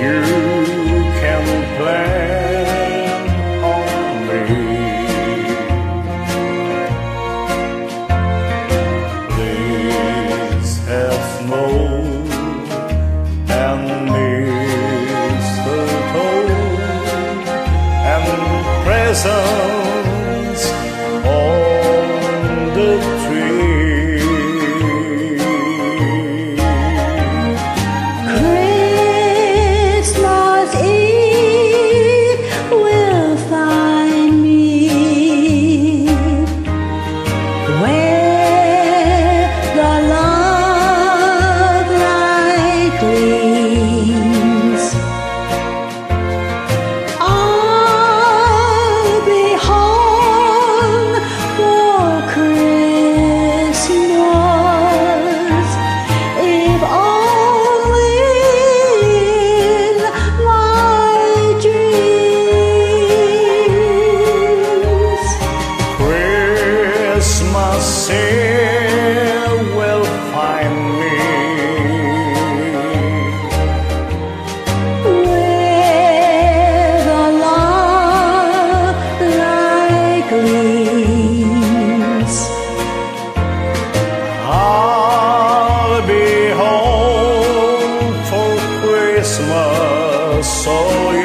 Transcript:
you can plan on me. Please have snow and mistletoe and presents on the tree. Christmas Eve will find me where the love light gleams. I'll be home for Christmas, if only in my dreams. Christmas Eve will find me where the love light gleams. I'll be home for Christmas, so